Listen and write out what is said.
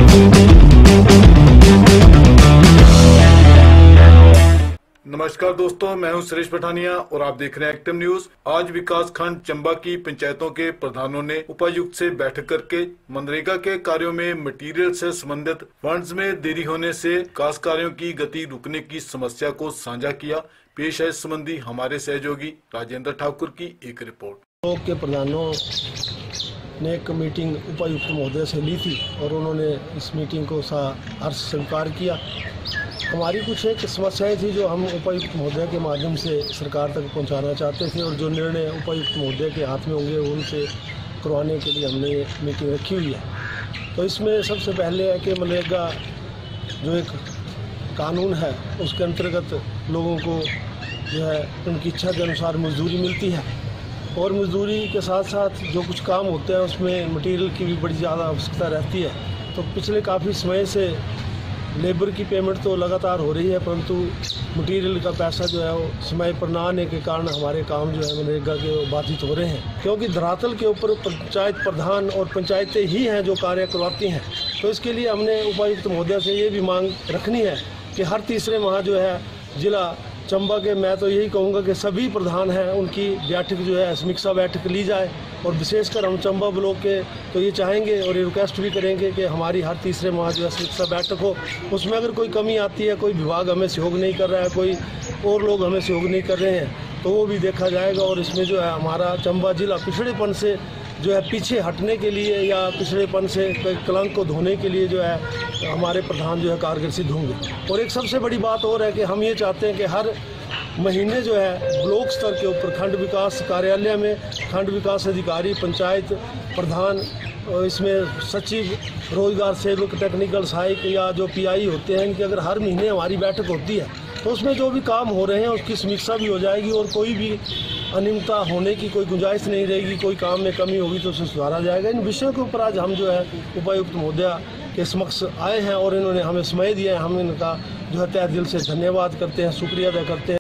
नमस्कार दोस्तों, मैं हूं सुरेश पठानिया और आप देख रहे हैं एक्टिव न्यूज। आज विकास खंड चंबा की पंचायतों के प्रधानों ने उपायुक्त से बैठक करके मनरेगा के कार्यों में मटेरियल से संबंधित फंड्स में देरी होने से विकास कार्यों की गति रुकने की समस्या को साझा किया। पेश है इस संबंधी हमारे सहयोगी राजेंद्र ठाकुर की एक रिपोर्ट। ब्लॉक के प्रधानों ने एक मीटिंग उपायुक्त महोदय से ली थी और उन्होंने इस मीटिंग को हर्ष स्वीकार किया। हमारी कुछ एक समस्याएं थी जो हम उपायुक्त महोदय के माध्यम से सरकार तक पहुंचाना चाहते थे और जो निर्णय उपायुक्त महोदय के हाथ में होंगे उनसे करवाने के लिए हमने ये मीटिंग रखी हुई है। तो इसमें सबसे पहले है कि मनरेगा जो एक कानून है उसके अंतर्गत लोगों को जो है उनकी इच्छा के अनुसार मजदूरी मिलती है और मजदूरी के साथ साथ जो कुछ काम होते हैं उसमें मटेरियल की भी बड़ी ज़्यादा आवश्यकता रहती है। तो पिछले काफ़ी समय से लेबर की पेमेंट तो लगातार हो रही है, परंतु मटेरियल का पैसा जो है वो समय पर ना आने के कारण हमारे काम जो है मनरेगा के बाधित हो रहे हैं, क्योंकि धरातल के ऊपर पंचायत प्रधान और पंचायतें ही हैं जो कार्य करवाती हैं। तो इसके लिए हमने उपायुक्त महोदय से ये भी मांग रखनी है कि हर तीसरे माह जो है जिला चंबा के, मैं तो यही कहूँगा कि सभी प्रधान हैं उनकी बैठक जो है समीक्षा बैठक ली जाए और विशेषकर हम चंबा ब्लॉक के तो ये चाहेंगे और ये रिक्वेस्ट भी करेंगे कि हमारी हर तीसरे माह जो है समीक्षा बैठक हो। उसमें अगर कोई कमी आती है, कोई विभाग हमें सहयोग नहीं कर रहा है, कोई और लोग हमें सहयोग नहीं कर रहे हैं, तो वो भी देखा जाएगा और इसमें जो है हमारा चंबा जिला पिछड़ेपन से जो है पीछे हटने के लिए या पिछड़ेपन से कलंक को धोने के लिए जो है हमारे प्रधान जो है कारगर सिद्ध होंगे। और एक सबसे बड़ी बात और है कि हम ये चाहते हैं कि हर महीने जो है ब्लॉक स्तर के ऊपर खंड विकास कार्यालय में खंड विकास अधिकारी, पंचायत प्रधान, इसमें सचिव, रोजगार सेवक, टेक्निकल सहायक या जो पीआई होते हैं, इनकी अगर हर महीने हमारी बैठक होती है तो उसमें जो भी काम हो रहे हैं उसकी समीक्षा भी हो जाएगी और कोई भी अनियमितता होने की कोई गुंजाइश नहीं रहेगी। कोई काम में कमी होगी तो उसे सुधारा जाएगा। इन विषयों के ऊपर आज हम जो है उपायुक्त महोदय के समक्ष आए हैं और इन्होंने हमें समय दिया है। हम इनका जो है तहे दिल से धन्यवाद करते हैं, शुक्रिया अदा करते हैं।